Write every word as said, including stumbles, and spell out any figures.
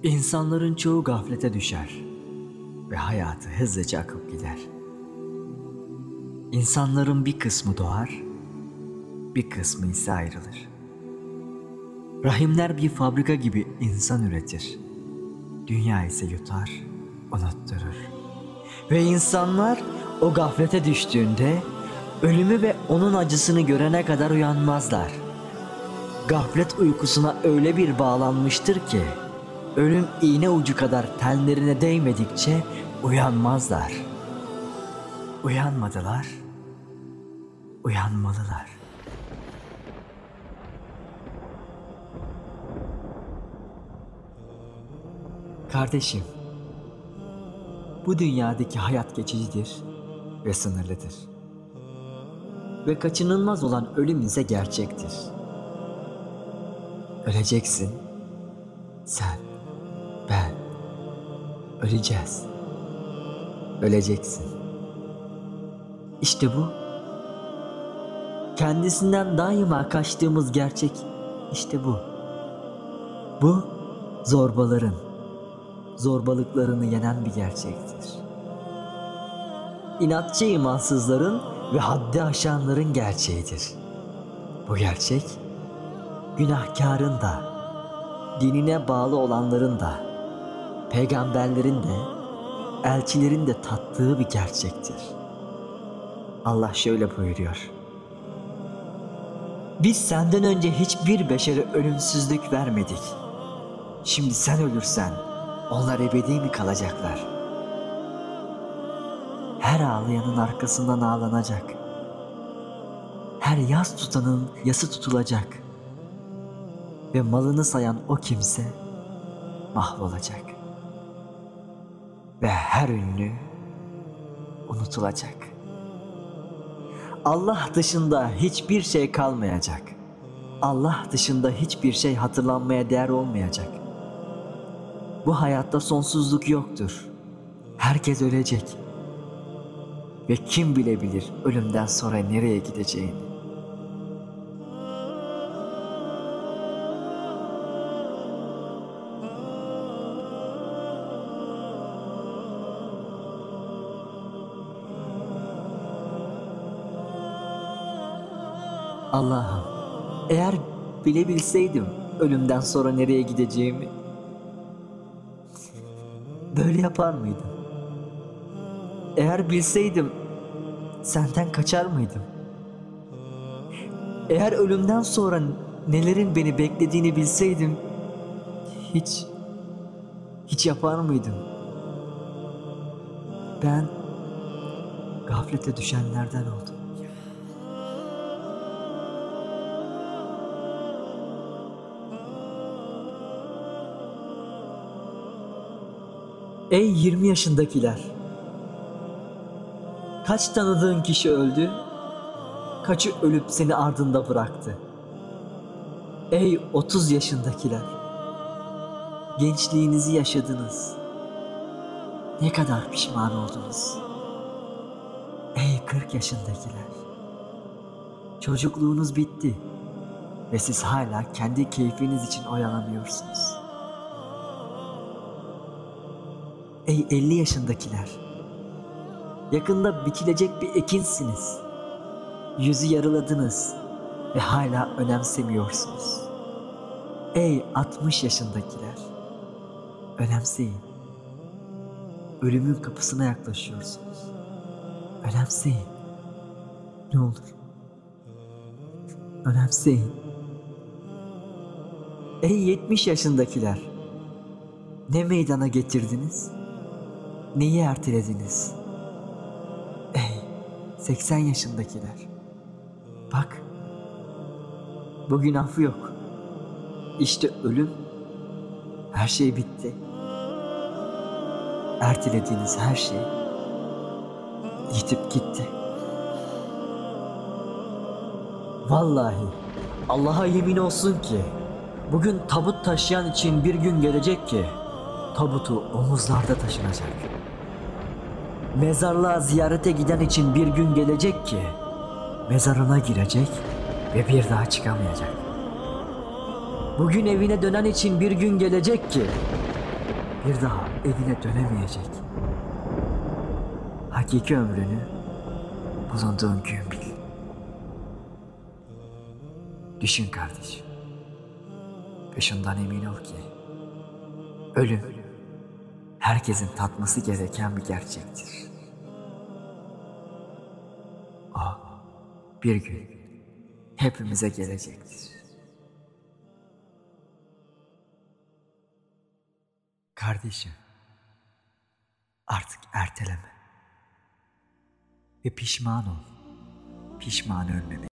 İnsanların çoğu gaflete düşer ve hayatı hızlıca akıp gider. İnsanların bir kısmı doğar, bir kısmı ise ayrılır. Rahimler bir fabrika gibi insan üretir. Dünya ise yutar, unutturur. Ve insanlar o gaflete düştüğünde ölümü ve onun acısını görene kadar uyanmazlar. Gaflet uykusuna öyle bir bağlanmıştır ki ölüm iğne ucu kadar tenlerine değmedikçe uyanmazlar. Uyanmadılar, uyanmalılar. Kardeşim, bu dünyadaki hayat geçicidir ve sınırlıdır. Ve kaçınılmaz olan ölüm ise gerçektir. Öleceksin, sen, ben, öleceğiz. Öleceksin. İşte bu, kendisinden daima kaçtığımız gerçek, işte bu. Bu, zorbaların, zorbalıklarını yenen bir gerçektir. İnatçı imansızların ve haddi aşanların gerçeğidir. Bu gerçek, günahkarın da, dinine bağlı olanların da, peygamberlerin de, elçilerin de tattığı bir gerçektir. Allah şöyle buyuruyor: biz senden önce hiçbir beşere ölümsüzlük vermedik. Şimdi sen ölürsen onlar ebedi mi kalacaklar? Her ağlayanın arkasından ağlanacak. Her yas tutanın yası tutulacak. Ve malını sayan o kimse mahvolacak. Ve her ünlü unutulacak. Allah dışında hiçbir şey kalmayacak. Allah dışında hiçbir şey hatırlanmaya değer olmayacak. Bu hayatta sonsuzluk yoktur. Herkes ölecek. Ve kim bilebilir ölümden sonra nereye gideceğini? Allah'ım, eğer bilebilseydim ölümden sonra nereye gideceğimi, böyle yapar mıydım? Eğer bilseydim senden kaçar mıydım? Eğer ölümden sonra nelerin beni beklediğini bilseydim hiç hiç yapar mıydım? Ben gaflete düşenlerden oldum. Ey yirmi yaşındakiler! Kaç tanıdığın kişi öldü, kaçı ölüp seni ardında bıraktı? Ey otuz yaşındakiler! Gençliğinizi yaşadınız. Ne kadar pişman oldunuz? Ey kırk yaşındakiler! Çocukluğunuz bitti ve siz hala kendi keyfiniz için oyalanıyorsunuz. Ey elli yaşındakiler! Yakında biçilecek bir ekinsiniz. Yüzü yarıladınız ve hala önemsemiyorsunuz. Ey altmış yaşındakiler! Önemseyin. Ölümün kapısına yaklaşıyorsunuz. Önemseyin. Ne olur. Önemseyin. Ey yetmiş yaşındakiler! Ne meydana getirdiniz? Neyi ertelediniz? Ey seksen yaşındakiler! Bak, bugün affı yok. İşte ölüm, her şey bitti. Ertelediğiniz her şey yitip gitti. Vallahi Allah'a yemin olsun ki bugün tabut taşıyan için bir gün gelecek ki tabutu omuzlarda taşınacak. Mezarlığa ziyarete giden için bir gün gelecek ki mezarına girecek ve bir daha çıkamayacak. Bugün evine dönen için bir gün gelecek ki bir daha evine dönemeyecek. Hakiki ömrünü bulunduğun gün bil. Düşün kardeşim. Ve şundan emin ol ki ölüm herkesin tatması gereken bir gerçektir. O bir gün hepimize gelecektir. Kardeşim, artık erteleme ve pişman ol. Pişman ölmemek.